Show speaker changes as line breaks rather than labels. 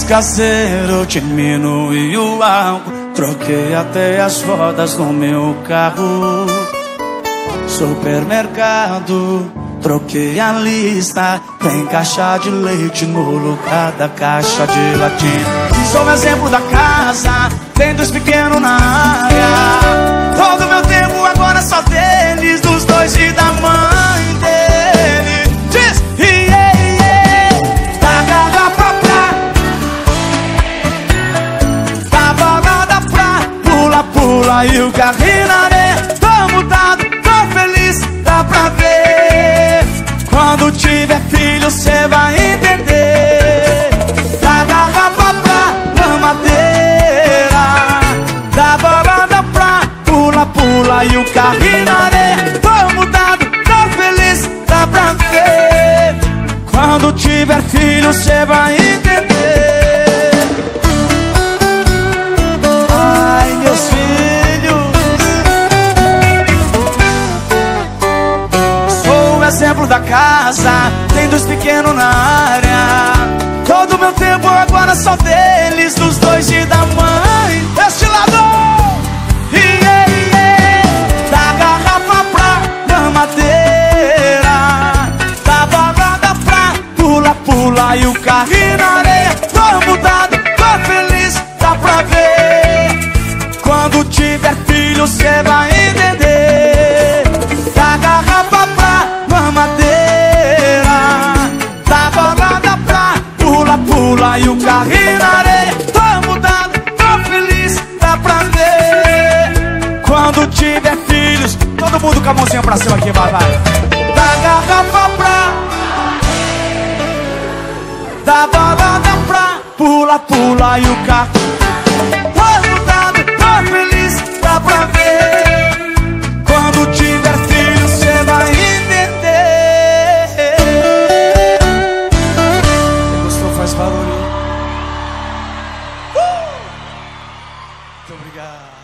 fiz caseiro, diminui o álcool, troquei até as rodas do meu carro. Supermercado, troquei a lista, tem caixa de leite no lugar da caixa de latim. Sou o exemplo da casa, tem dois pequenos na área. Todo meu tempo agora só deles, dos dois e da mãe dele. Diz, yeah, yeah. Da garrafa pra, da balada pra, pula, pula e o carrinho na areia. Tô mudado, tô feliz, dá pra ver. Quando tiver filho cê vai entender. Da garrafa pra mamadeira, da balada pra pula, pula e o carrinho na areia. Tô mudado, tô feliz, dá pra ver. Quando tiver filho cê vai entender. Ai, meus filhos, sou o exemplo da casa, tem dois pequenos na área. Todo meu tempo agora só deles, dos dois e da mãe. Este lado, yeah, yeah. Da garrafa pra mamadeira, da balada pra pula, pula e o carrinho na areia. Tô mudado, tô feliz, dá pra ver. Quando tiver filho cê vai entender. Da garrafa pra mamadeira, da balada pra pula, pula e o carrinho na areia. Tô mudado, tô feliz, dá pra ver. Quando tiver filhos, todo mundo com a mãozinha pra cima aqui, vai, vai. Da garrafa pra, da balada pra pula, pula e o carrinho. Tô mudado, tô feliz, dá pra ver. Quando tiver filho cê vai entender. Quem gostou faz barulho. Muito obrigado.